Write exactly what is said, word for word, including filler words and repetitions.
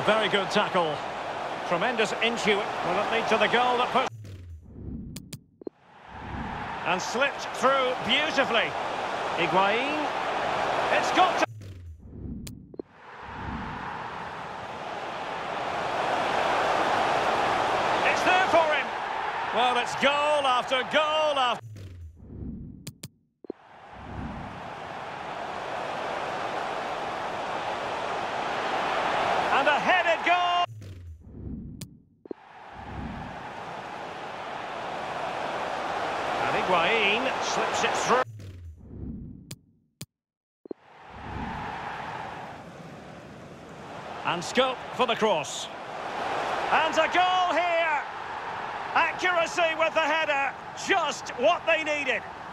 Very good tackle. Tremendous intuition. Will it lead to the goal that puts... And slipped through beautifully. Higuain. It's got to... It's there for him. Well, it's goal after goal after... And a headed goal! And Higuain slips it through. And scope for the cross. And a goal here! Accuracy with the header, just what they needed.